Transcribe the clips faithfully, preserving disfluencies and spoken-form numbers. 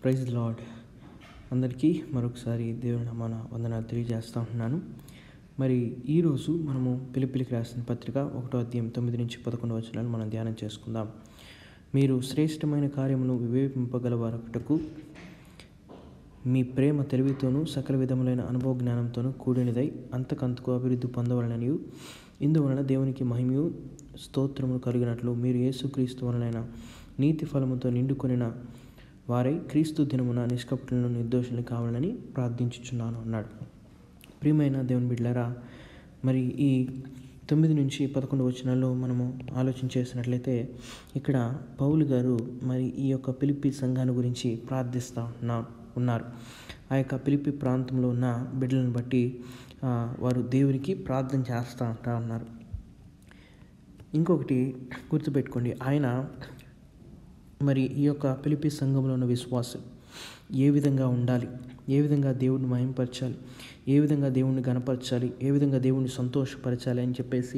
Praise the lord. అందరికీ మరొకసారి దేవుని నామాన వందనాలు తెలియజేస్తూ ఉంటున్నాను. మరి ఈరోజు మనము ఫిలిప్పీయులకు రాసిన పత్రిక ఒకటో అధ్యాయం తొమ్మిది నుంచి పదకొండు వచనాలు మనం ధ్యానం చేసుకుందాం. మీరు శ్రేష్టమైన కార్యమును వివేచింపగలవారటకు మీ ప్రేమ తెలివితోనూ సకల విధములైన అనుభవ జ్ఞానంతోనూ కూడినదై అంతకంతకు అభివృద్ధి పొందవలననియు, ఇందువలన దేవునికి మహిమయు స్తోత్రములు కలిగినట్లు మీరు యేసుక్రీస్తు వలనైన నీతి ఫలముతో నిండుకొనిన వారై క్రీస్తు దినమున నిష్కపటులను నిర్దోషులు కావాలని ప్రార్థించుచున్నాను అన్నాడు. ప్రియమైన దేవుని బిడ్డలారా, మరి ఈ తొమ్మిది నుంచి పదకొండు వచనాల్లో మనము ఆలోచన చేసినట్లయితే ఇక్కడ పౌలు గారు మరి ఈ యొక్క ఫిలిప్పీ సంఘాన్ని గురించి ప్రార్థిస్తూ ఉన్నా ఉన్నారు ఆ యొక్క ఫిలిప్పీ ప్రాంతంలో ఉన్న బిడ్డలను బట్టి వారు దేవునికి ప్రార్థన చేస్తూ ఉంటా ఉన్నారు. ఇంకొకటి గుర్తుపెట్టుకోండి, ఆయన మరి ఈ యొక్క ఫిలిప్పీ సంఘంలో ఉన్న విశ్వాసం ఏ విధంగా ఉండాలి, ఏ విధంగా దేవుడిని మహింపరచాలి, ఏ విధంగా దేవుణ్ణి గణపరచాలి, ఏ విధంగా దేవుణ్ణి సంతోషపరచాలి అని చెప్పేసి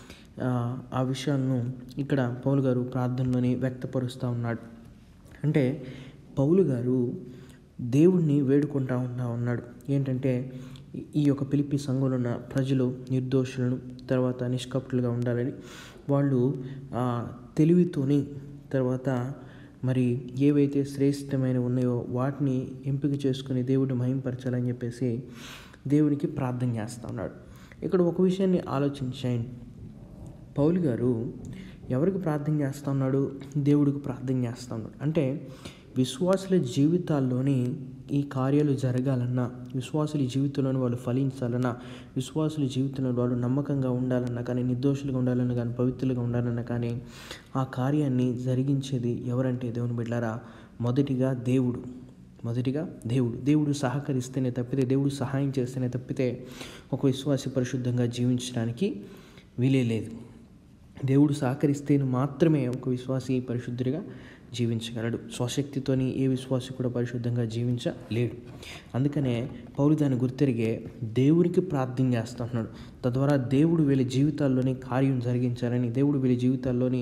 ఆ విషయాలను ఇక్కడ పౌలు గారు ప్రార్థనలోని వ్యక్తపరుస్తూ ఉన్నాడు. అంటే పౌలు గారు దేవుణ్ణి వేడుకుంటా ఉంటా ఉన్నాడు. ఏంటంటే ఈ యొక్క ఫిలిప్పీ సంఘంలో ఉన్న ప్రజలు నిర్దోషులను, తర్వాత నిష్కపటులుగా ఉండాలని, వాళ్ళు తెలివితోని, తర్వాత మరి ఏవైతే శ్రేష్టమైన ఉన్నాయో వాటిని ఎంపిక చేసుకుని దేవుడిని మహింపరచాలని చెప్పేసి దేవునికి ప్రార్థన చేస్తూ ఉన్నాడు. ఇక్కడ ఒక విషయాన్ని ఆలోచించండి. పౌలు గారు ఎవరికి ప్రార్థన చేస్తూ ఉన్నాడు? దేవుడికి ప్రార్థన చేస్తూ ఉన్నాడు. అంటే విశ్వాసుల జీవితాల్లోని ఈ కార్యాలు జరగాలన్నా, విశ్వాసుల జీవితంలోని వాళ్ళు ఫలించాలన్నా, విశ్వాసుల జీవితంలో వాళ్ళు నమ్మకంగా ఉండాలన్నా కానీ, నిర్దోషులుగా ఉండాలన్నా కానీ, పవిత్రులుగా ఉండాలన్నా కానీ ఆ కార్యాన్ని జరిగించేది ఎవరంటే దేవుని బిడ్డలారా, మొదటిగా దేవుడు మొదటిగా దేవుడు దేవుడు సహకరిస్తేనే తప్పితే, దేవుడు సహాయం చేస్తేనే తప్పితే ఒక విశ్వాసి పరిశుద్ధంగా జీవించడానికి వీలే లేదు. దేవుడు సహకరిస్తేనే మాత్రమే ఒక విశ్వాసి పరిశుద్ధుడిగా జీవించగలడు. స్వశక్తితోని ఏ విశ్వాసి కూడా పరిశుద్ధంగా జీవించలేడు. అందుకనే పౌలు దాన్ని గుర్తెరిగే దేవునికి ప్రార్థన చేస్తున్నాడు. తద్వారా దేవుడు వీళ్ళ జీవితాల్లోని కార్యం జరిగించాలని, దేవుడు వీళ్ళ జీవితాల్లోని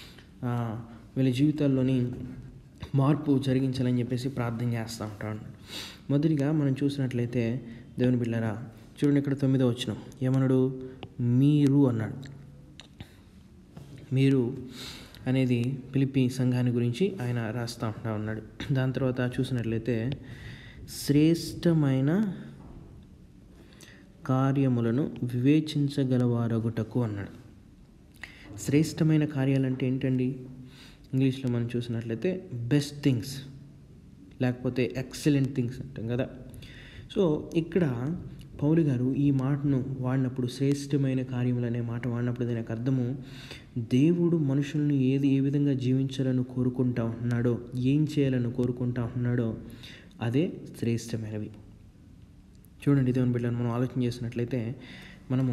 వీళ్ళ జీవితాల్లోని మార్పు జరిగించాలని చెప్పేసి ప్రార్థన చేస్తూ ఉంటాడు. మొదటిగా మనం చూసినట్లయితే దేవుని బిడ్డలారా, చూడండి ఇక్కడ తొమ్మిదో వచనం ఏమన్నాడు? మీరు అన్నాడు. మీరు అనేది ఫిలిప్పీ సంఘాన్ని గురించి ఆయన రాస్తూ ఉంటా ఉన్నాడు. దాని తర్వాత చూసినట్లయితే శ్రేష్టమైన కార్యములను వివేచించగలవారగుటకు అన్నాడు. శ్రేష్టమైన కార్యాలంటే ఏంటండి? ఇంగ్లీష్లో మనం చూసినట్లయితే బెస్ట్ థింగ్స్, లేకపోతే ఎక్సలెంట్ థింగ్స్ అంటాం కదా. సో ఇక్కడ పౌలు గారు ఈ మాటను వాడినప్పుడు, శ్రేష్టమైన కార్యములు అనే మాట వాడినప్పుడు దానికి అర్థము దేవుడు మనుషులను ఏది ఏ విధంగా జీవించాలని కోరుకుంటా ఉన్నాడో, ఏం చేయాలని కోరుకుంటా ఉన్నాడో అదే శ్రేష్టమైనవి. చూడండి దేవుని బిడ్డలను మనం ఆలోచన చేసినట్లయితే, మనము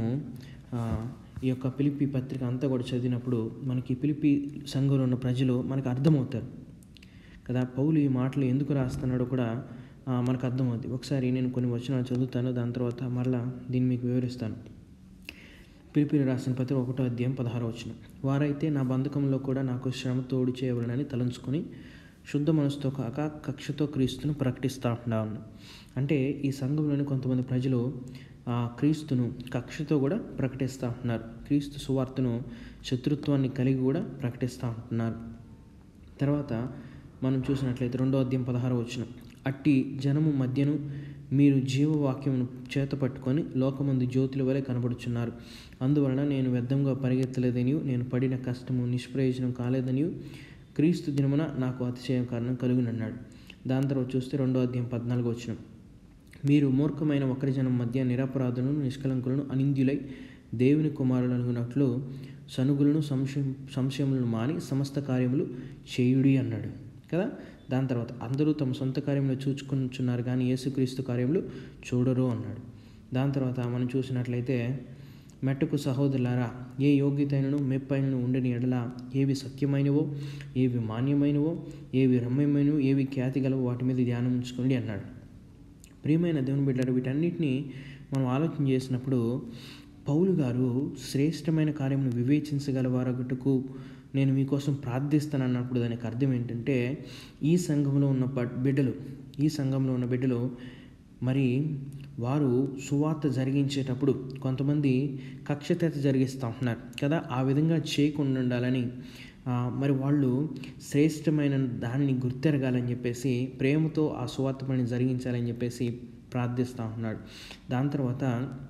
ఈ యొక్క ఫిలిప్పీ పత్రిక అంతా కూడా చదివినప్పుడు మనకి ఫిలిప్పీ సంఘంలో ఉన్న ప్రజలు మనకు అర్థమవుతారు కదా. పౌలు ఈ మాటలు ఎందుకు రాస్తున్నాడో కూడా మనకు అర్థమవుతుంది. ఒకసారి నేను కొన్ని వచనాలు చదువుతాను, దాని తర్వాత మరలా దీన్ని మీకు వివరిస్తాను. ఫిలిప్పీయులు రాసిన పత్రిక ఒకటో అధ్యాయం పదహారో వచనం. వారైతే నా బంధకంలో కూడా నాకు శ్రమ తోడు చేయవలనని తలంచుకొని శుద్ధ మనసుతో కాక కక్షతో క్రీస్తును ప్రకటిస్తూ ఉన్నాను. అంటే ఈ సంఘంలోని కొంతమంది ప్రజలు క్రీస్తును కక్షతో కూడా ప్రకటిస్తూ ఉంటున్నారు. క్రీస్తు సువార్తను శత్రుత్వాన్ని కలిగి కూడా ప్రకటిస్తూ ఉంటున్నారు. తర్వాత మనం చూసినట్లయితే రెండో అధ్యాయం పదహారో వచనం. అట్టి జనము మధ్యను మీరు జీవవాక్యమును చేత పట్టుకొని లోకమందు జ్యోతుల వలె కనబడుచున్నారు. అందువలన నేను వ్యర్థంగా పరిగెత్తలేదనియు, నేను పడిన కష్టము నిష్ప్రయోజనం కాలేదనియు క్రీస్తు దినమున నాకు అతిశయం కారణం కలుగునన్నాడు. దాని తర్వాత చూస్తే రెండో అధ్యాయం పద్నాలుగో వచనం. మీరు మూర్ఖమైన ఒకరి జనం మధ్య నిరపరాధులను, నిష్కలంకులను, అనింద్యులై దేవుని కుమారులు అనుకున్నట్లు సనుగులను, సంశయం సంశయములను మాని సమస్త కార్యములు చేయుడి అన్నాడు కదా. దాని తర్వాత అందరూ తమ సొంత కార్యంలో చూచుకుంటున్నారు కానీ యేసుక్రీస్తు కార్యములు చూడరు అన్నాడు. దాని తర్వాత మనం చూసినట్లయితే మెట్టుకు సహోదరులారా, ఏ యోగ్యతైనను మెప్పైనను ఉండని ఎడల ఏవి సత్యమైనవో, ఏవి మాన్యమైనవో, ఏవి రమ్యమైనవో, ఏవి ఖ్యాతి గలవో వాటి మీద ధ్యానం ఉంచుకోండి అన్నాడు. ప్రియమైన దేవుని బిడ్డలారా, వీటన్నిటిని మనం ఆలోచన చేసినప్పుడు పౌలు గారు శ్రేష్టమైన కార్యమును వివేచించగలవారగుటకు నేను మీకోసం ప్రార్థిస్తాను అన్నప్పుడు దానికి అర్థం ఏంటంటే, ఈ సంఘంలో ఉన్న బిడ్డలు ఈ సంఘంలో ఉన్న బిడ్డలు మరి వారు సువార్త జరిగించేటప్పుడు కొంతమంది కక్షతెత జరిగిస్తూ ఉంటున్నారు కదా, ఆ విధంగా చేయకుండా ఉండాలని, మరి వాళ్ళు శ్రేష్టమైన దానిని గుర్తెరగాలని చెప్పేసి ప్రేమతో ఆ సువార్త పని జరిగించాలని చెప్పేసి ప్రార్థిస్తూ ఉన్నాడు. దాని తర్వాత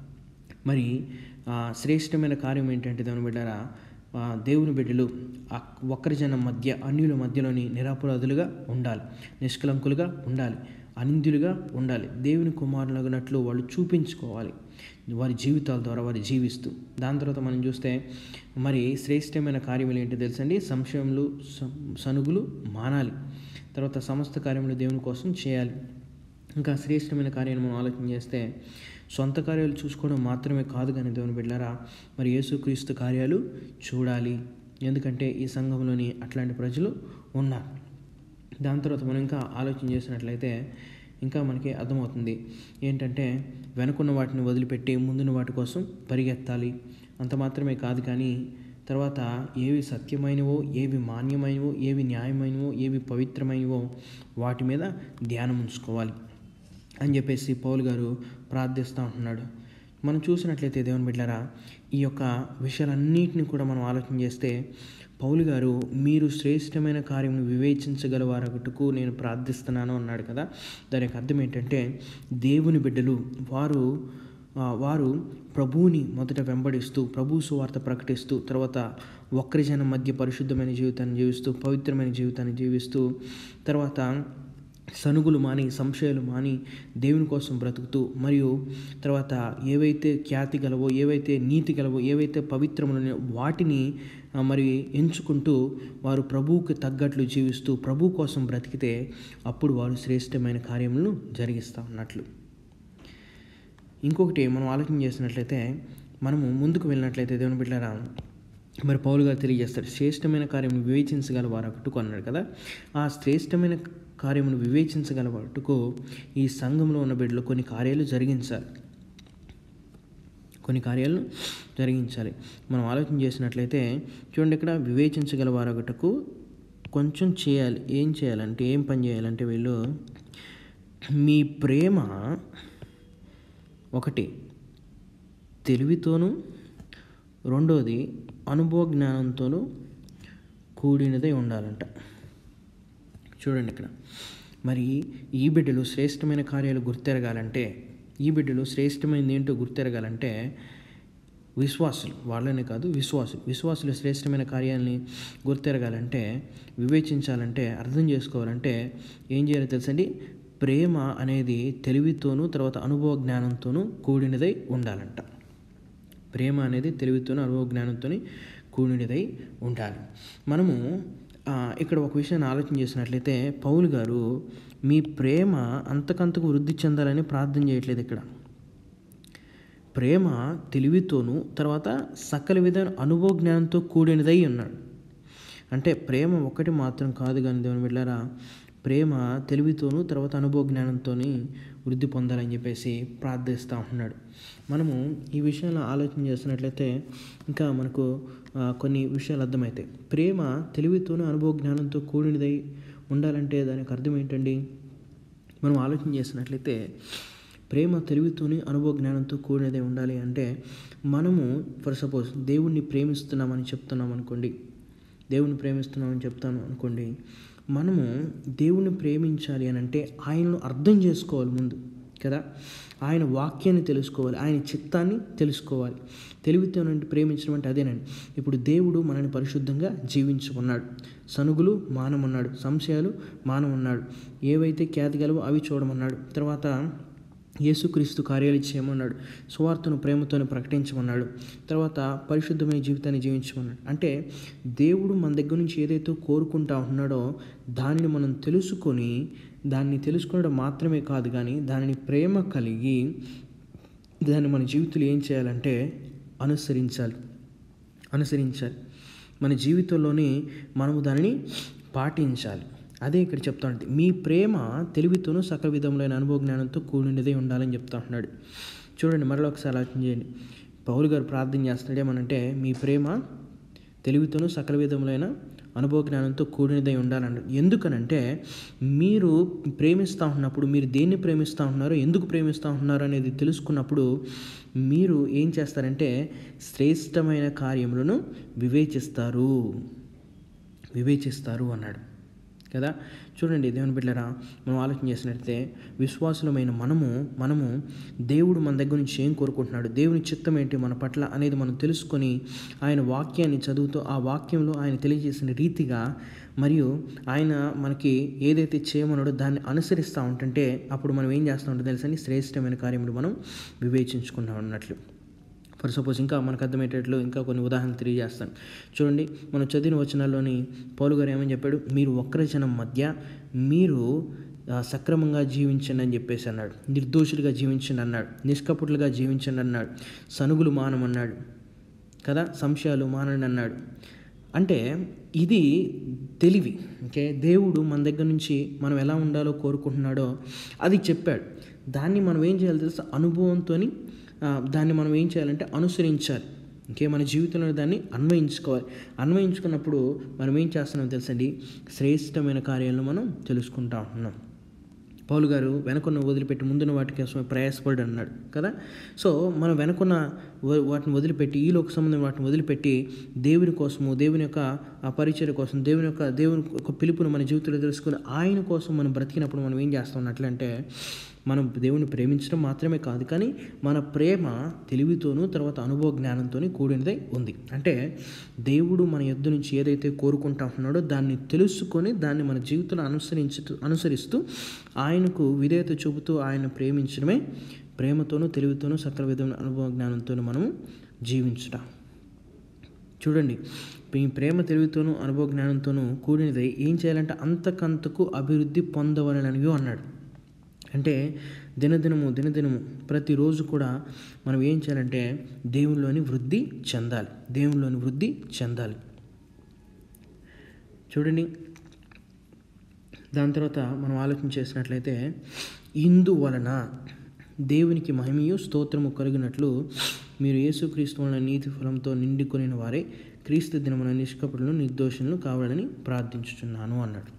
మరి శ్రేష్టమైన కార్యం ఏంటంటే దేవుని బిడ్డలారా, దేవుని బిడ్డలు ఒక్కరి జనం మధ్య అన్యుల మధ్యలోని నిరపరాధులుగా ఉండాలి, నిష్కలంకులుగా ఉండాలి, అనింద్యులుగా ఉండాలి, దేవుని కుమారులగినట్లు వాళ్ళు చూపించుకోవాలి వారి జీవితాల ద్వారా వారి జీవిస్తూ. దాని తర్వాత మనం చూస్తే మరి శ్రేష్టమైన కార్యములు ఏంటో తెలుసండి, సంశయములు సనుగులు మానాలి, తర్వాత సమస్త కార్యములు దేవుని కోసం చేయాలి. ఇంకా శ్రేష్టమైన కార్యాన్ని మనం ఆలోచన చేస్తే సొంత కార్యాలు చూసుకోవడం మాత్రమే కాదు కానీ దేవుని బిడ్డలారా, మరి యేసుక్రీస్తు కార్యాలు చూడాలి, ఎందుకంటే ఈ సంఘంలోని అట్లాంటి ప్రజలు ఉన్నారు. దాని తర్వాత మనం ఇంకా ఆలోచన చేసినట్లయితే ఇంకా మనకి అర్థమవుతుంది ఏంటంటే, వెనుకున్న వాటిని వదిలిపెట్టి ముందున్న వాటి కోసం పరిగెత్తాలి. అంత మాత్రమే కాదు కానీ తర్వాత ఏవి సత్యమైనవో, ఏవి మాన్యమైనవో, ఏవి న్యాయమైనవో, ఏవి పవిత్రమైనవో వాటి మీద ధ్యానం ఉంచుకోవాలి అని చెప్పేసి పౌలు గారు ప్రార్థిస్తూ ఉంటున్నాడు. మనం చూసినట్లయితే దేవుని బిడ్డలారా, ఈ యొక్క విషయాలన్నింటినీ కూడా మనం ఆలోచన చేస్తే పౌలు గారు మీరు శ్రేష్టమైన కార్యమును వివేచించగలవారగుటకు నేను ప్రార్థిస్తున్నాను అన్నాడు కదా. దానికి అర్థం ఏంటంటే, దేవుని బిడ్డలు వారు వారు ప్రభువుని మొదట వెంబడిస్తూ ప్రభు సువార్త ప్రకటిస్తూ, తర్వాత ఒక్కరి జనం మధ్య పరిశుద్ధమైన జీవితాన్ని జీవిస్తూ, పవిత్రమైన జీవితాన్ని జీవిస్తూ, తర్వాత సనుగులు మాని సంశయాలు మాని దేవుని కోసం బ్రతుకుతూ, మరియు తర్వాత ఏవైతే ఖ్యాతి గలవో, ఏవైతే నీతి గలవో, ఏవైతే పవిత్రములనో వాటిని మరి ఎంచుకుంటూ వారు ప్రభువుకి తగ్గట్లు జీవిస్తూ ప్రభు కోసం బ్రతికితే అప్పుడు వారు శ్రేష్టమైన కార్యములను జరిగిస్తూ ఉన్నట్లు. ఇంకొకటి మనం ఆలోచన చేసినట్లయితే, మనము ముందుకు వెళ్ళినట్లయితే దేవుని బిడ్డలారా, మరి పౌలు గారు తెలియజేస్తారు శ్రేష్టమైన కార్యమును వివేచించగల వారు అటుకు అన్నాడు కదా. ఆ శ్రేష్టమైన కార్యమును వివేచించగల వాటుకు ఈ సంఘంలో ఉన్న బిడ్డలు కొన్ని కార్యాలు జరిగించాలి కొన్ని కార్యాలను జరిగించాలి మనం ఆలోచన చేసినట్లయితే చూడండి, ఇక్కడ వివేచించగల వారు ఒకటకు కొంచెం చేయాలి. ఏం చేయాలంటే, ఏం పని చేయాలంటే, వీళ్ళు మీ ప్రేమ ఒకటి తెలివితోనూ, రెండోది అనుభవ జ్ఞానంతోనూ కూడినదై ఉండాలంట. చూడండి ఇక్కడ మరి ఈ బిడ్డలు శ్రేష్టమైన కార్యాలు గుర్తెరగాలంటే, ఈ బిడ్డలు శ్రేష్టమైనది ఏంటో గుర్తెరగాలంటే విశ్వాసులు, వాళ్ళనే కాదు విశ్వాసులు విశ్వాసులు శ్రేష్టమైన కార్యాలని గుర్తెరగాలంటే, వివేచించాలంటే, అర్థం చేసుకోవాలంటే ఏం చేయాలో తెలుసండి, ప్రేమ అనేది తెలివితోనూ తర్వాత అనుభవ జ్ఞానంతోనూ కూడినదై ఉండాలంట. ప్రేమ అనేది తెలివితోనూ అనుభవ జ్ఞానంతో కూడినదై ఉండాలి. మనము ఇక్కడ ఒక విషయాన్ని ఆలోచన చేసినట్లయితే పౌలు గారు మీ ప్రేమ అంతకంతకు వృద్ధి చెందాలని ప్రార్థన చేయట్లేదు. ఇక్కడ ప్రేమ తెలివితోనూ తర్వాత సకల విధమైన అనుభవ జ్ఞానంతో కూడినదై ఉన్నాడు. అంటే ప్రేమ ఒకటి మాత్రం కాదు కానీ దేవుని బిడ్డలారా, ప్రేమ తెలివితోనూ తర్వాత అనుభవ జ్ఞానంతో వృద్ధి పొందాలని చెప్పేసి ప్రార్థిస్తూ ఉంటున్నాడు. మనము ఈ విషయంలో ఆలోచన చేసినట్లయితే ఇంకా మనకు కొన్ని విషయాలు అర్థమవుతాయి. ప్రేమ తెలివితోనూ అనుభవ జ్ఞానంతో కూడినదై ఉండాలంటే దానికి అర్థం ఏంటండి, మనం ఆలోచన చేసినట్లయితే ప్రేమ తెలివితోని అనుభవ జ్ఞానంతో కూడినదే ఉండాలి అంటే, మనము ఫర్ సపోజ్ దేవుణ్ణి ప్రేమిస్తున్నామని చెప్తున్నాం అనుకోండి దేవుణ్ణి ప్రేమిస్తున్నామని చెప్తాను అనుకోండి మనము దేవుణ్ణి ప్రేమించాలి అని అంటే ఆయనను అర్థం చేసుకోవాలి ముందు కదా, ఆయన వాక్యాన్ని తెలుసుకోవాలి, ఆయన చిత్తాన్ని తెలుసుకోవాలి. తెలివితోనంటే ప్రేమించడం అంటే అదేనండి. ఇప్పుడు దేవుడు మనల్ని పరిశుద్ధంగా జీవించుకున్నాడు, సనుగులు మానమన్నాడు, సంశయాలు మానమన్నాడు, ఏవైతే ఖ్యాతి గలవో అవి చూడమన్నాడు, తర్వాత యేసుక్రీస్తు కార్యాలు చేయమన్నాడు, సువార్తను ప్రేమతోనే ప్రకటించమన్నాడు, తర్వాత పరిశుద్ధమైన జీవితాన్ని జీవించమన్నాడు. అంటే దేవుడు మన దగ్గర నుంచి ఏదైతే కోరుకుంటా ఉన్నాడో దానిని మనం తెలుసుకొని, దాన్ని తెలుసుకోవడం మాత్రమే కాదు కానీ దానిని ప్రేమ కలిగి దాన్ని మన జీవితంలో ఏం చేయాలంటే అనుసరించాలి అనుసరించాలి మన జీవితంలోనే మనము దానిని పాటించాలి. అదే ఇక్కడ చెప్తా ఉంటే మీ ప్రేమ తెలివితోనూ సకల విధములైన అనుభవ జ్ఞానంతో కూడినదే ఉండాలని చెప్తా ఉంటున్నాడు. చూడండి మరలా ఒకసారి ఆలోచన చేయండి. పౌలు గారు ప్రార్థన చేస్తున్నాడు ఏమనంటే, మీ ప్రేమ తెలివితోనూ సకల విధములైన అనుభవ జ్ఞానంతో కూడినదై ఉండాలన్నాడు. ఎందుకనంటే మీరు ప్రేమిస్తూ ఉన్నప్పుడు, మీరు దేన్ని ప్రేమిస్తూ ఉన్నారో, ఎందుకు ప్రేమిస్తూ ఉన్నారో అనేది తెలుసుకున్నప్పుడు మీరు ఏం చేస్తారంటే శ్రేష్టమైన కార్యములను వివేచిస్తారు వివేచిస్తారు అన్నాడు కదా. చూడండి దేవుని బిడ్డలారా, మనం ఆలోచన చేసినట్లయితే విశ్వాసులమైన మనము మనము దేవుడు మన దగ్గర నుంచి ఏం కోరుకుంటున్నాడు, దేవుని చిత్తం ఏంటి మన పట్ల అనేది మనం తెలుసుకొని ఆయన వాక్యాన్ని చదువుతూ ఆ వాక్యంలో ఆయన తెలియజేసిన రీతిగా మరియు ఆయన మనకి ఏదైతే చేయమన్నాడో దాన్ని అనుసరిస్తూ ఉంటుంటే అప్పుడు మనం ఏం చేస్తూ ఉంటాం తెలుసని శ్రేష్టమైన కార్యములు మనం వివేచించుకున్నాం అన్నట్లు. ఫర్ సపోజ్ ఇంకా మనకు అర్థమయ్యేటట్లు ఇంకా కొన్ని ఉదాహరణలు తెలియజేస్తాను. చూడండి, మనం చదివిన వచనాల్లోని పౌలు గారు ఏమని చెప్పాడు, మీరు ఒక్కరి జనం మధ్య మీరు సక్రమంగా జీవించండి అని చెప్పేసి అన్నాడు, నిర్దోషులుగా జీవించండి అన్నాడు, నిష్కపటులుగా జీవించండి అన్నాడు, సనుగులు మానమన్నాడు కదా, సంశయాలు మానండి అన్నాడు. అంటే ఇది తెలివి. ఓకే, దేవుడు మన దగ్గర నుంచి మనం ఎలా ఉండాలో కోరుకుంటున్నాడో అది చెప్పాడు. దాన్ని మనం ఏం చేయాలి తెలుసా, అనుభవంతో దాన్ని మనం ఏం చేయాలంటే అనుసరించాలి. ఇంకే మన జీవితంలో దాన్ని అన్వయించుకోవాలి. అన్వయించుకున్నప్పుడు మనం ఏం చేస్తున్నాం తెలుసండి, శ్రేష్టమైన కార్యాలను మనం తెలుసుకుంటా ఉంటున్నాం. పౌలు గారు వెనకున్న వదిలిపెట్టి ముందున్న వాటి కోసమే ప్రయాసపడు అన్నాడు కదా. సో మనం వెనకున్న వాటిని వదిలిపెట్టి, ఈ లోక సంబంధం వాటిని వదిలిపెట్టి దేవుని కోసము, దేవుని యొక్క పరిచర్య కోసం, దేవుని యొక్క దేవుని యొక్క పిలుపును మన జీవితంలో తెలుసుకుని ఆయన కోసం మనం బ్రతికినప్పుడు మనం ఏం చేస్తాం అన్నట్లంటే మనం దేవుని ప్రేమించడం మాత్రమే కాదు, కానీ మన ప్రేమ తెలివితోనూ తర్వాత అనుభవ జ్ఞానంతో కూడినదై ఉంది. అంటే దేవుడు మన యొద్ద నుంచి ఏదైతే కోరుకుంటా ఉన్నాడో దాన్ని తెలుసుకొని దాన్ని మన జీవితంలో అనుసరించు అనుసరిస్తూ ఆయనకు విధేయత చూపుతూ ఆయన ప్రేమించడమే ప్రేమతోనూ తెలివితోనూ సకల విధమైన అనుభవ జ్ఞానంతో మనము జీవించడం. చూడండి, ఈ ప్రేమ తెలివితోనూ అనుభవ జ్ఞానంతోనూ కూడినదై ఏం చేయాలంటే అంతకంతకు అభివృద్ధి పొందవలననివి అన్నాడు. అంటే దినదినము దినదినము ప్రతిరోజు కూడా మనం ఏం చేయాలంటే దేవునిలోని వృద్ధి చెందాలి, దేవునిలోని వృద్ధి చెందాలి. చూడండి, దాని తర్వాత మనం ఆలోచన చేసినట్లయితే ఇందువలన దేవునికి మహిమయు స్తోత్రము కలిగినట్లు మీరు యేసుక్రీస్తు వలన నీతి ఫలంతో నిండుకొనిన వారే క్రీస్తు దినమున నిష్కపటులను నిర్దోషులను కావాలని ప్రార్థించుచున్నాను అన్నాడు.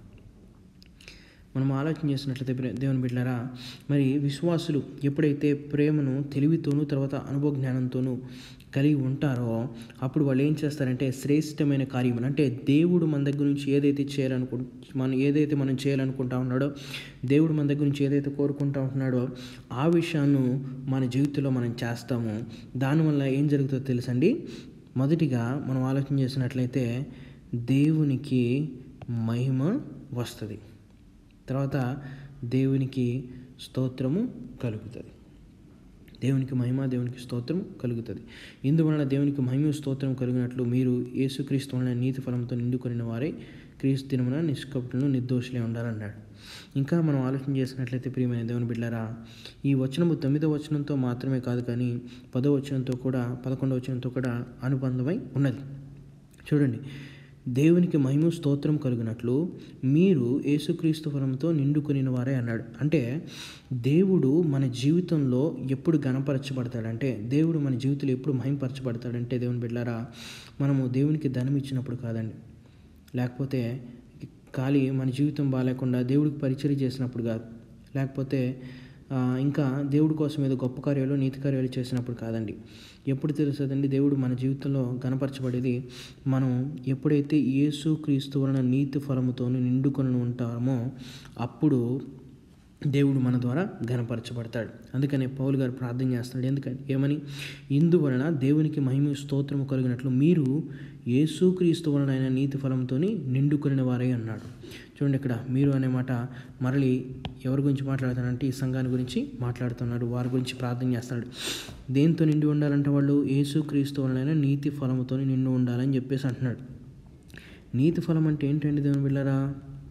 మనం ఆలోచన చేసినట్లయితే దేవుని బిడ్డలారా, మరి విశ్వాసులు ఎప్పుడైతే ప్రేమను తెలివితోనూ తర్వాత అనుభవ జ్ఞానంతోనూ కలిగి ఉంటారో అప్పుడు వాళ్ళు ఏం చేస్తారంటే శ్రేష్టమైన కార్యములు, అంటే దేవుడు మన దగ్గర నుంచి ఏదైతే చేయాలనుకు మనం ఏదైతే మనం చేయాలనుకుంటా ఉన్నాడో, దేవుడు మన దగ్గర నుంచి ఏదైతే కోరుకుంటా ఉంటున్నాడో ఆ విషయాన్ని మన జీవితంలో మనం చేస్తాము. దానివల్ల ఏం జరుగుతుందో తెలుసండి, మొదటిగా మనం ఆలోచన చేసినట్లయితే దేవునికి మహిమ వస్తుంది, తర్వాత దేవునికి స్తోత్రము కలుగుతుంది. దేవునికి మహిమ, దేవునికి స్తోత్రం కలుగుతుంది. ఇందువలన దేవునికి మహిమ స్తోత్రం కలిగినట్లు మీరు యేసుక్రీస్తు వలన నీతి ఫలంతో నిండుకొనిన వారే క్రీస్తు దినమున నిష్కపటులను నిర్దోషులే ఉండాలన్నాడు. ఇంకా మనం ఆలోచన చేసినట్లయితే ప్రియమైన దేవుని బిడ్డలారా, ఈ వచనము తొమ్మిదో వచనంతో మాత్రమే కాదు కానీ పదో వచనంతో కూడా పదకొండవ వచనంతో కూడా అనుబంధమై ఉన్నది. చూడండి, దేవునికి మహిమ స్తోత్రం కలిగినట్లు మీరు యేసుక్రీస్తు ఫలంతో నిండుకొనిన వారే అన్నాడు. అంటే దేవుడు మన జీవితంలో ఎప్పుడు గణపరచబడతాడంటే, దేవుడు మన జీవితంలో ఎప్పుడు మహిమపరచబడతాడంటే దేవుని బిడ్డలారా, మనము దేవునికి ధనం ఇచ్చినప్పుడు కాదండి, లేకపోతే ఖాళీ మన జీవితం బాగాలేకుండా దేవుడికి పరిచర్య చేసినప్పుడు కాదు, లేకపోతే ఇంకా దేవుడి కోసం ఏదో గొప్ప కార్యాలు నీతి కార్యాలు చేసినప్పుడు కాదండి. ఎప్పుడు తెలుస్తుందండి దేవుడు మన జీవితంలో కనపరచబడేది, మనం ఎప్పుడైతే యేసు క్రీస్తు వలన నీతి ఫలముతో నిండుకొని ఉంటామో అప్పుడు దేవుడు మన ద్వారా ఘనపరచబడతాడు. అందుకనే పౌలు గారు ప్రార్థన చేస్తాడు. ఎందుకని ఏమని, ఇందువలన దేవునికి మహిమ స్తోత్రము కలిగినట్లు మీరు యేసుక్రీస్తు వలన ఆయన నీతి ఫలంతో నిండుకొనిన వారే అన్నాడు. చూడండి, ఇక్కడ మీరు అనే మాట మరలి ఎవరి గురించి మాట్లాడుతానంటే ఈ సంఘాన్ని గురించి మాట్లాడుతున్నాడు, వారి గురించి ప్రార్థన చేస్తున్నాడు. దేంతో నిండి ఉండాలంటే వాళ్ళు యేసుక్రీస్తు వలన నీతి ఫలముతో నిండి ఉండాలని చెప్పేసి అంటున్నాడు. నీతి ఫలం అంటే ఏంటండి దేవుని బిడ్డలారా?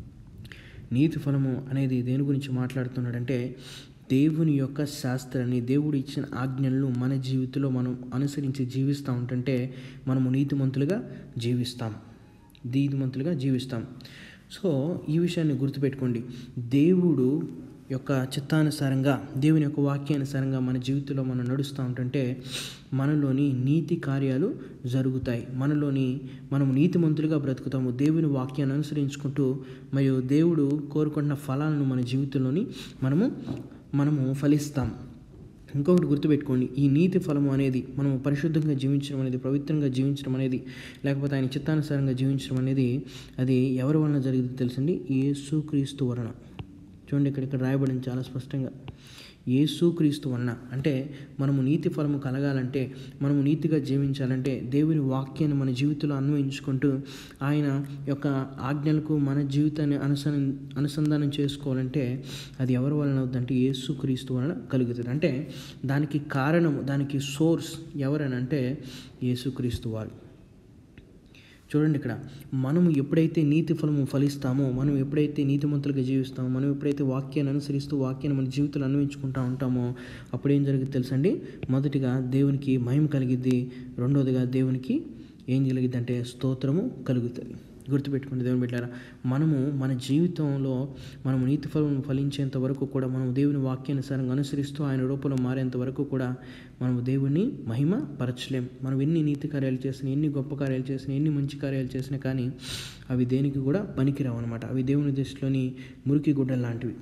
నీతి ఫలము అనేది దేని గురించి మాట్లాడుతున్నాడంటే దేవుని యొక్క శాస్త్రాన్ని, దేవుడు ఇచ్చిన ఆజ్ఞలను మన జీవితంలో మనం అనుసరించి జీవిస్తూ ఉంటుంటే మనము నీతిమంతులుగా జీవిస్తాం నీతిమంతులుగా జీవిస్తాం సో ఈ విషయాన్ని గుర్తుపెట్టుకోండి. దేవుడు యొక్క చిత్తానుసారంగా, దేవుని యొక్క వాక్యానుసారంగా మన జీవితంలో మనం నడుస్తూ ఉంటుంటే మనలోని నీతి కార్యాలు జరుగుతాయి. మనలోని మనం నీతిమంతులుగా బ్రతుకుతాము. దేవుని వాక్యాన్ని అనుసరించుకుంటూ మరియు దేవుడు కోరుకుంటున్న ఫలాలను మన జీవితంలోని మనము మనము ఫలిస్తాం. ఇంకొకటి గుర్తుపెట్టుకోండి, ఈ నీతి ఫలము అనేది మనము పరిశుద్ధంగా జీవించడం అనేది, పవిత్రంగా జీవించడం అనేది, లేకపోతే ఆయన చిత్తానుసారంగా జీవించడం అనేది అది ఎవరి వలన జరిగిందో తెలుసండి? యేసుక్రీస్తు వలన. చూడండి, ఇక్కడ ఇక్కడ రాయబడింది చాలా స్పష్టంగా, యేసుక్రీస్తు వలన. అంటే మనము నీతి ఫలము కలగాలంటే, మనము నీతిగా జీవించాలంటే, దేవుని వాక్యాన్ని మన జీవితంలో అన్వయించుకుంటూ ఆయన యొక్క ఆజ్ఞలకు మన జీవితాన్ని అనుస అనుసంధానం చేసుకోవాలంటే అది ఎవరి వలన అవుతుందంటే యేసుక్రీస్తు వలన కలుగుతుంది. అంటే దానికి కారణము, దానికి సోర్స్ ఎవరనంటే యేసుక్రీస్తు వారు. చూడండి, ఇక్కడ మనము ఎప్పుడైతే నీతి ఫలము ఫలిస్తామో, మనం ఎప్పుడైతే నీతిమంతులుగా జీవిస్తామో, మనం ఎప్పుడైతే వాక్యాన్ని అనుసరిస్తూ వాక్యాన్ని మన జీవితంలో అన్వయించుకుంటూ ఉంటామో అప్పుడు ఏం జరుగుతుంది తెలుసండి? మొదటిగా దేవునికి మహిమ కలిగిద్ది, రెండవదిగా దేవునికి ఏం కలిగిద్ది అంటే స్తోత్రము కలుగుతుంది. గుర్తుపెట్టుకోండి దేవుని బిడ్డలారా, మనము మన జీవితంలో మనము నీతి ఫలం ఫలించేంత వరకు కూడా, మనం దేవుని వాక్యానుసారంగా అనుసరిస్తూ ఆయన రూపంలో మారేంత వరకు కూడా మనము దేవుణ్ణి మహిమ పరచలేం. మనం ఎన్ని నీతి కార్యాలు చేసినా, ఎన్ని గొప్ప కార్యాలు చేసినా, ఎన్ని మంచి కార్యాలు చేసినా కానీ అవి దేనికి కూడా పనికిరావు అనమాట. అవి దేవుని దృష్టిలోని మురికి గుడ్డలు లాంటివి.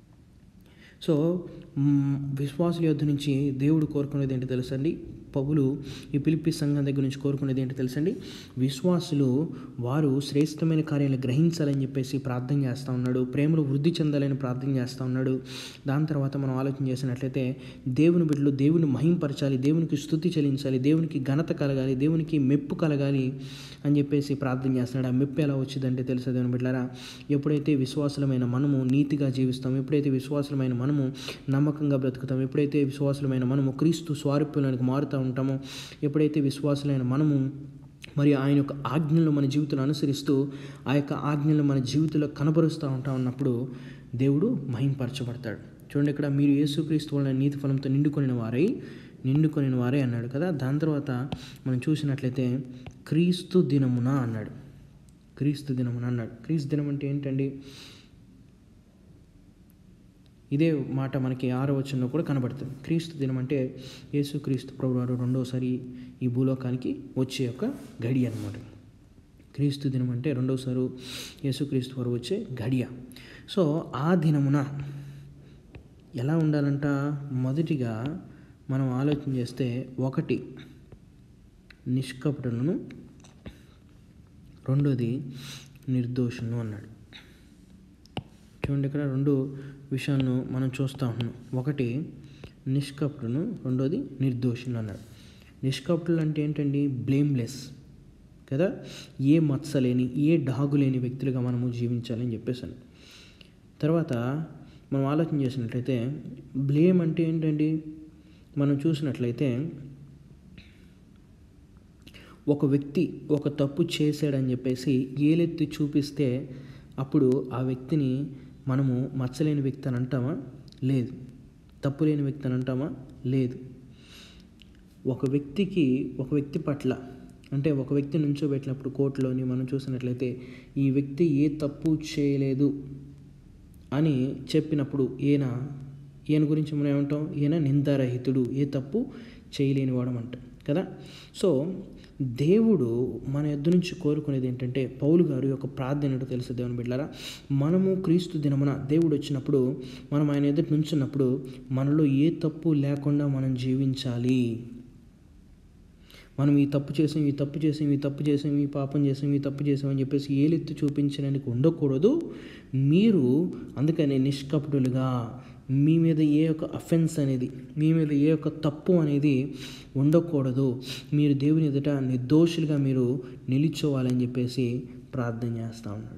సో విశ్వాసుల యొద్ద నుంచి దేవుడు కోరుకునేది ఏంటి తెలుసండి? పౌలు ఈ ఫిలిప్పీ సంఘం దగ్గర నుంచి కోరుకునేది ఏంటి తెలుసండి? విశ్వాసులు వారు శ్రేష్టమైన కార్యాలను గ్రహించాలని చెప్పేసి ప్రార్థన చేస్తూ ఉన్నాడు. ప్రేమలో వృద్ధి చెందాలని ప్రార్థన చేస్తూ ఉన్నాడు. దాని తర్వాత మనం ఆలోచన చేసినట్లయితే దేవుని బిడ్డలు దేవుని మహింపరచాలి, దేవునికి స్తుతి చెల్లించాలి, దేవునికి ఘనత కలగాలి, దేవునికి మెప్పు కలగాలి అని చెప్పేసి ప్రార్థన చేస్తున్నాడు. ఆ మెప్పు ఎలా వచ్చిందంటే తెలుసా దేవుని బిడ్డలారా? ఎప్పుడైతే విశ్వాసులమైన మనము నీతిగా జీవిస్తాం, ఎప్పుడైతే విశ్వాసులమైన మనము నమ్మకంగా బ్రతుకుతాం, ఎప్పుడైతే విశ్వాసులమైన మనము క్రీస్తు స్వారూప్యంలోనికి మారుతూ ఉంటామో, ఎప్పుడైతే విశ్వాసులైన మనము మరి ఆయన యొక్క ఆజ్ఞలను మన జీవితంలో అనుసరిస్తూ ఆ యొక్క ఆజ్ఞలను మన జీవితంలో కనబరుస్తూ ఉంటా ఉన్నప్పుడు దేవుడు మహింపరచబడతాడు. చూడండి, ఇక్కడ మీరు యేసుక్రీస్తు వలన నీతి ఫలంతో నిండుకొనిన వారై నిండుకొనిన వారే అన్నాడు కదా. దాని తర్వాత మనం చూసినట్లయితే క్రీస్తు దినమున అన్నాడు. క్రీస్తు దినమున అన్నాడు. క్రీస్తు దినం అంటే ఏంటండి? ఇదే మాట మనకి ఆరో వచనంలో కూడా కనబడుతుంది. క్రీస్తు దినం అంటే యేసుక్రీస్తు ప్రభువారు రెండవసారి ఈ భూలోకానికి వచ్చే యొక్క గడి అన్నమాట. క్రీస్తు దినం అంటే రెండవసారి యేసుక్రీస్తు వారు వచ్చే గడియ. సో ఆ దినమున ఎలా ఉండాలంట? మొదటిగా మనం ఆలోచన చేస్తే ఒకటి నిష్కపటులను, రెండోది నిర్దోషులను అన్నాడు. చూడండి, ఇక్కడ రెండు విషయాలను మనం చూస్తూ ఉన్నాం. ఒకటి నిష్కపటులను, రెండోది నిర్దోషులు అన్నాడు. నిష్కపటులు అంటే ఏంటండి? బ్లేమ్లెస్ కదా, ఏ మత్సలేని, ఏ డాగు లేని వ్యక్తులుగా మనము జీవించాలని చెప్పేసాను. తర్వాత మనం ఆలోచన చేసినట్లయితే బ్లేమ్ అంటే ఏంటండి? మనం చూసినట్లయితే ఒక వ్యక్తి ఒక తప్పు చేశాడని చెప్పేసి ఏలెత్తి చూపిస్తే అప్పుడు ఆ వ్యక్తిని మనము మచ్చలేని వ్యక్తి అని అంటామా? లేదు. తప్పు లేని వ్యక్తి అని అంటామా? లేదు. ఒక వ్యక్తికి ఒక వ్యక్తి పట్ల అంటే ఒక వ్యక్తి నుంచోబెట్టినప్పుడు కోర్టులోని మనం చూసినట్లయితే ఈ వ్యక్తి ఏ తప్పు చేయలేదు అని చెప్పినప్పుడు ఈయన ఈయన గురించి మనం ఏమంటాం? ఈయన నిందారహితుడు, ఏ తప్పు చేయలేనివాడు అంటాం కదా. సో దేవుడు మన యొద్ద నుంచి కోరుకునేది ఏంటంటే, పౌలు గారు యొక్క ప్రార్థన ఏంటో తెలుసు దేవుని బిడ్డలారా? మనము క్రీస్తు దినమున దేవుడు వచ్చినప్పుడు మనం ఆయన ఎదుటి నుంచున్నప్పుడు మనలో ఏ తప్పు లేకుండా మనం జీవించాలి. మనం ఈ తప్పు చేసాం, ఈ తప్పు చేసాం, ఈ తప్పు చేసాం, ఈ పాపం చేసాం, ఈ తప్పు చేసాం అని చెప్పేసి ఏలెత్తి చూపించడానికి ఉండకూడదు. మీరు అందుకని నిష్కపటులుగా, మీ మీద ఏ యొక్క అఫెన్స్ అనేది, మీ మీద ఏ యొక్క తప్పు అనేది ఉండకూడదు. మీరు దేవుని ఎదుట నిర్దోషులుగా మీరు నిలిచోవాలని చెప్పేసి ప్రార్థన చేస్తూ ఉన్నాడు.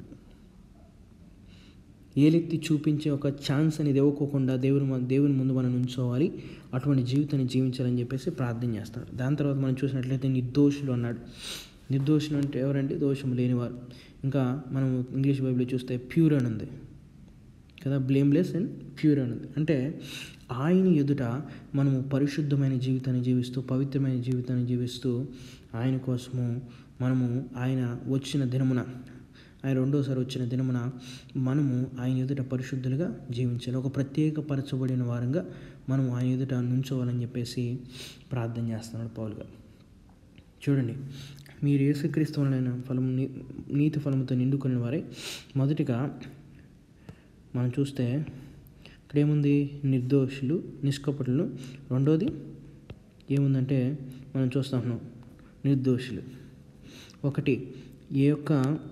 ఏలెత్తి చూపించే ఒక ఛాన్స్ అనేది ఇవ్వకోకుండా దేవుని దేవుని ముందు మనం ఉంచోవాలి, అటువంటి జీవితాన్ని జీవించాలని చెప్పేసి ప్రార్థన చేస్తాడు. దాని తర్వాత మనం చూసినట్లయితే నిర్దోషులు అన్నాడు. నిర్దోషులు అంటే ఎవరంటే దోషం లేనివారు. ఇంకా మనం ఇంగ్లీష్ బైబిల్లో చూస్తే ప్యూర్ అని ఉంది కదా, బ్లేమ్లెస్ అండ్ ప్యూర్ అని ఉంది. అంటే ఆయన ఎదుట మనము పరిశుద్ధమైన జీవితాన్ని జీవిస్తూ, పవిత్రమైన జీవితాన్ని జీవిస్తూ ఆయన కోసము మనము ఆయన వచ్చిన దినమున ఆయన రెండోసారి వచ్చిన దినమున మనము ఆయన ఎదుట పరిశుద్ధులుగా జీవించాలి. ఒక ప్రత్యేకపరచబడిన వారంగా మనం ఆయన ఎదుట నుంచోవాలని చెప్పేసి ప్రార్థన చేస్తున్నాడు పౌలు గారు. చూడండి, మీరు యేసుక్రీస్తు వలన ఫలము నీతి ఫలముతో నిండుకునే వారే. మొదటిగా మనం చూస్తే ఇక్కడ ఏముంది? నిర్దోషులు, నిష్కపటులు. రెండోది ఏముందంటే మనం చూస్తా ఉన్నాం నిర్దోషులు. ఒకటి, ఏ యొక్క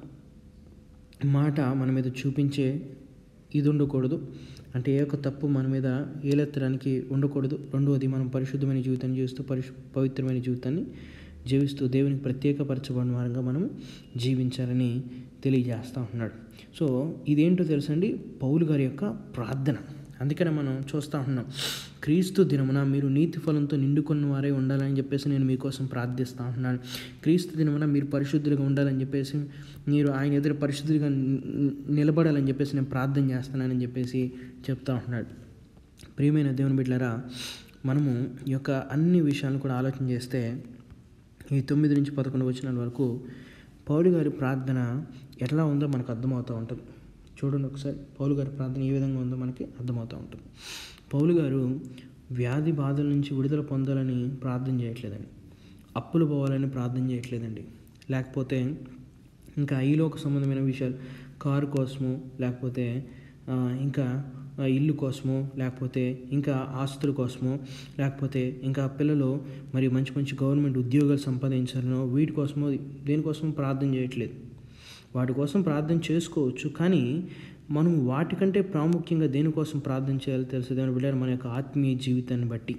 మాట మన మీద చూపించే ఇది ఉండకూడదు, అంటే ఏ యొక్క తప్పు మన మీద ఏలెత్తడానికి ఉండకూడదు. రెండవది, మనం పరిశుద్ధమైన జీవితాన్ని జీవిస్తూ పరిశు పవిత్రమైన జీవితాన్ని జీవిస్తూ దేవునికి ప్రత్యేకపరచబడిన వారంగా మనము జీవించాలని తెలియజేస్తూ ఉన్నాడు. సో ఇదేంటో తెలుసండి, పౌలు గారి యొక్క ప్రార్థన. అందుకనే మనం చూస్తూ ఉన్నాం, క్రీస్తు దినమున మీరు నీతి ఫలంతో నిండుకున్న వారే ఉండాలని చెప్పేసి నేను మీకోసం ప్రార్థిస్తూ ఉన్నాను. క్రీస్తు దినమున మీరు పరిశుద్ధులుగా ఉండాలని చెప్పేసి, మీరు ఆయన ఎదురు పరిశుద్ధులుగా నిలబడాలని చెప్పేసి నేను ప్రార్థన చేస్తున్నానని చెప్పేసి చెప్తా ఉన్నాడు. ప్రియమైన దేవుని బిడ్డలారా, మనము ఈ యొక్క అన్ని విషయాలను కూడా ఆలోచన చేస్తే ఈ తొమ్మిది నుంచి పదకొండు వచనాల వరకు పౌలు గారి ప్రార్థన ఎట్లా ఉందో మనకు అర్థమవుతూ ఉంటుంది. చూడండి ఒకసారి, పౌలు గారి ప్రార్థన ఏ విధంగా ఉందో మనకి అర్థమవుతూ ఉంటుంది. పౌలు గారు వ్యాధి బాధల నుంచి విడుదల పొందాలని ప్రార్థన చేయట్లేదండి, అప్పులు పోవాలని ప్రార్థన చేయట్లేదండి, లేకపోతే ఇంకా ఈలోక సంబంధమైన విషయాలు, కారు కోసము, లేకపోతే ఇంకా ఇల్లు కోసము, లేకపోతే ఇంకా ఆస్తుల కోసము, లేకపోతే ఇంకా పిల్లలు మరి మంచి మంచి గవర్నమెంట్ ఉద్యోగాలు సంపాదించాలనో వీటి కోసమో దేనికోసం ప్రార్థన చేయట్లేదు. వాటి కోసం ప్రార్థన చేసుకోవచ్చు, కానీ మనం వాటికంటే ప్రాముఖ్యంగా దేనికోసం ప్రార్థన చేయాలో తెలుసు దేవుని బిడ్డలారా, మన యొక్క ఆత్మీయ జీవితాన్ని బట్టి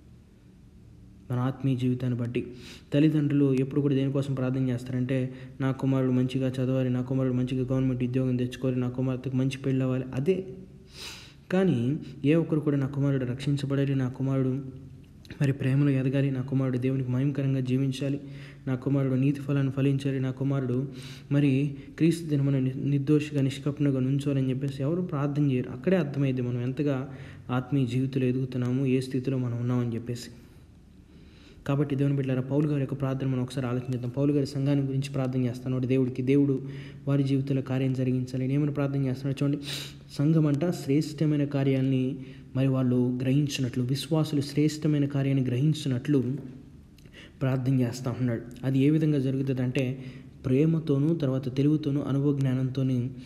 మన ఆత్మీయ జీవితాన్ని బట్టి తల్లిదండ్రులు ఎప్పుడు కూడా దేనికోసం ప్రార్థన చేస్తారంటే, నా కుమారుడు మంచిగా చదవాలి, నా కుమారుడు మంచిగా గవర్నమెంట్ ఉద్యోగం తెచ్చుకోవాలి, నా కుమార్తెకు మంచి పెళ్ళి అవ్వాలి, అదే. కానీ ఏ ఒక్కరు కూడా నా కుమారుడు రక్షించబడాలి, నా కుమారుడు మరి ప్రేమలో ఎదగాలి, నా కుమారుడు దేవునికి మహిమకరంగా జీవించాలి, నా కుమారుడు నీతి ఫలాన్ని ఫలించాలి, నా కుమారుడు మరి క్రీస్తు దినమున నిర్దోషిగా నిష్కపటగా నుంచోవాలని చెప్పేసి ఎవరు ప్రార్థన చేయరు. అక్కడే అర్థమైంది మనం ఎంతగా ఆత్మీయ జీవితంలో ఎదుగుతున్నాము, ఏ స్థితిలో మనం ఉన్నామని చెప్పేసి. కాబట్టి దేవుని బిడ్డలారా, పౌలు గారి యొక్క ప్రార్థన మనం ఒకసారి ఆలోచించేద్దాం. పౌలు గారి సంఘాన్ని గురించి ప్రార్థన చేస్తున్నాడు దేవుడికి, దేవుడు వారి జీవితంలో కార్యం జరిగించాలి. ఏమైనా ప్రార్థన చేస్తున్నాడు చూడండి. సంఘం అంట శ్రేష్టమైన కార్యాలని మరి వాళ్ళు గ్రహించినట్లు, విశ్వాసులు శ్రేష్టమైన కార్యాన్ని గ్రహించినట్లు ప్రార్థన చేస్తూ ఉన్నాడు. అది ఏ విధంగా జరుగుతుంది అంటే, ప్రేమతోనూ తర్వాత తెలుగుతోనూ అనుభవ జ్ఞానంతో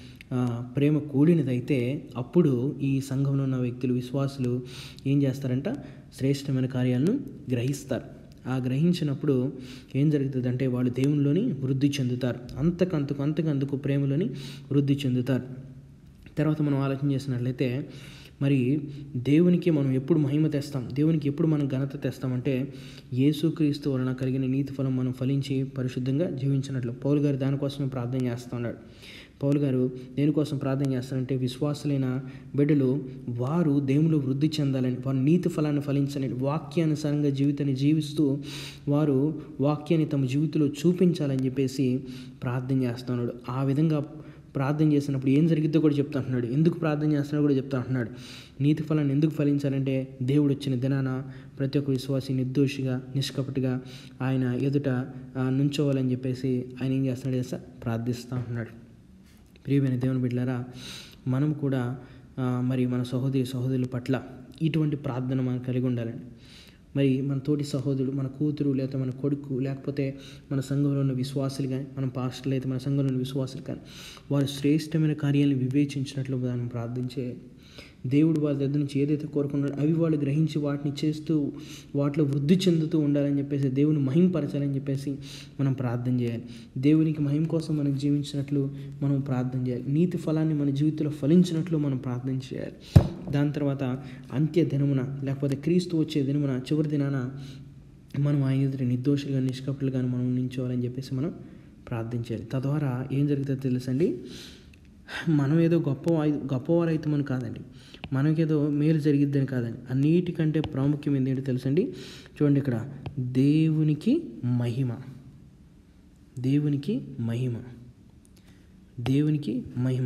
ప్రేమ కూడినదైతే అప్పుడు ఈ సంఘంలో ఉన్న వ్యక్తులు, విశ్వాసులు ఏం చేస్తారంట, శ్రేష్టమైన కార్యాలను గ్రహిస్తారు. ఆ గ్రహించినప్పుడు ఏం జరుగుతుంది అంటే, వాళ్ళు దేవునిలోని వృద్ధి చెందుతారు, అంతకంతకు అంతకందుకు ప్రేమలోని వృద్ధి చెందుతారు. తర్వాత మనం ఆలోచన చేసినట్లయితే, మరి దేవునికి మనం ఎప్పుడు మహిమ తెస్తాం, దేవునికి ఎప్పుడు మనం ఘనత తెస్తామంటే, యేసుక్రీస్తు వలన కలిగిన నీతి ఫలం మనం ఫలించి పరిశుద్ధంగా జీవించినట్లు. పౌలు గారు దానికోసమే ప్రార్థన చేస్తూ ఉన్నాడు. పౌలు గారు దేనికోసం ప్రార్థన చేస్తారంటే, విశ్వాసులైన బిడ్డలు వారు దేవునిలో వృద్ధి చెందాలని, వారు నీతి ఫలాన్ని ఫలించాలని, వాక్యానుసారంగా జీవితాన్ని జీవిస్తూ వారు వాక్యాన్ని తమ జీవితంలో చూపించాలని చెప్పేసి ప్రార్థన చేస్తున్నాడు. ఆ విధంగా ప్రార్థన చేసినప్పుడు ఏం జరిగిద్దో కూడా చెప్తా ఉంటున్నాడు. ఎందుకు ప్రార్థన చేస్తున్నాడో కూడా చెప్తా ఉంటున్నాడు. నీతి ఫలాన్ని ఎందుకు ఫలించాలంటే, దేవుడు వచ్చిన దినాన ప్రతి ఒక్క విశ్వాసి నిర్దోషిగా నిష్కపటిగా ఆయన ఎదుట నుంచోవాలని చెప్పేసి ఆయన ఏం చేస్తున్నాడు చేస్తా ప్రార్థిస్తూ ఉన్నాడు. ప్రియమైన దేవుని బిడ్డలారా, మనం కూడా మరి మన సహోదరి సహోదరుల పట్ల ఇటువంటి ప్రార్థన మనం కలిగి ఉండాలండి. మరి మన తోటి సహోదరుడు, మన కూతురు, లేకపోతే మన కొడుకు, లేకపోతే మన సంఘంలో ఉన్న విశ్వాసులు కానీ, మన పాస్టర్లు అయితే మన సంఘంలో ఉన్న విశ్వాసులు కానీ, వారు శ్రేష్టమైన కార్యాలను వివేచించినట్లు మనం ప్రార్థించే, దేవుడు వాళ్ళ దగ్గర నుంచి ఏదైతే కోరుకున్నాడో అవి వాళ్ళు గ్రహించి వాటిని చేస్తూ వాటిలో వృద్ధి చెందుతూ ఉండాలని చెప్పేసి, దేవుని మహింపరచాలని చెప్పేసి మనం ప్రార్థన చేయాలి. దేవునికి మహిమ కోసం మనం జీవించినట్లు మనం ప్రార్థన చేయాలి. నీతి ఫలాన్ని మన జీవితంలో ఫలించినట్లు మనం ప్రార్థన చేయాలి. దాని తర్వాత అంత్య దినమున, లేకపోతే క్రీస్తు వచ్చే దినమున, చివరి దినాన మనం ఆయన ఎదుట నిర్దోషులుగా నిష్కపటులుగా మనం నించోవాలని చెప్పేసి మనం ప్రార్థించాలి. తద్వారా ఏం జరుగుతుందో తెలుసండి, మనం ఏదో గొప్ప గొప్పవారైతే మనం కాదండి, మనకేదో మేలు జరిగిద్దని కాదండి, అన్నిటికంటే ప్రాముఖ్యం ఏంటంటే తెలుసండి. చూడండి, ఇక్కడ దేవునికి మహిమ, దేవునికి మహిమ, దేవునికి మహిమ.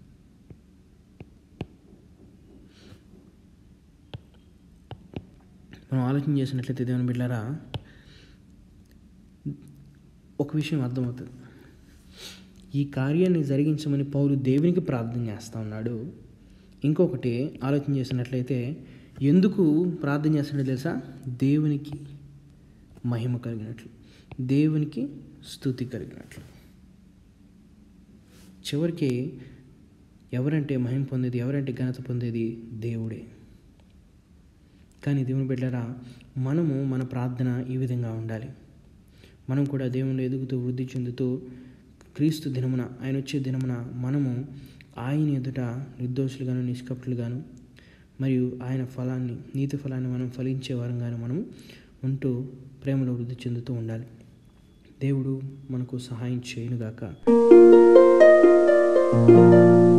మనం ఆలోచన చేసినట్లయితే దేవుని బిడ్డలారా, ఒక విషయం అర్థమవుతుంది. ఈ కార్యాన్ని జరిగించమని పౌలు దేవునికి ప్రార్థన చేస్తూ ఉన్నాడు. ఇంకొకటి ఆలోచన చేసినట్లయితే ఎందుకు ప్రార్థన చేస్తున్నాడో తెలుసా? దేవునికి మహిమ కలిగినట్లు, దేవునికి స్తుతి కలిగినట్లు. చివరికి ఎవరంటే మహిమ పొందేది, ఎవరంటే ఘనత పొందేది? దేవుడే. కానీ దేవుని బిడ్డలారా, మనము మన ప్రార్థన ఈ విధంగా ఉండాలి. మనం కూడా దేవునిలో ఎదుగుతూ వృద్ధి చెందుతూ క్రీస్తు దినమున, ఆయన వచ్చే దినమున మనము ఆయన ఎదుట నిర్దోషులుగాను నిష్కపటులుగాను మరియు ఆయన ఫలాన్ని, నీతి ఫలాన్ని మనం ఫలించే వారంగాను మనం ఉంటూ ప్రేమలో వృద్ధి చెందుతూ ఉండాలి. దేవుడు మనకు సహాయం చేయనుగాక.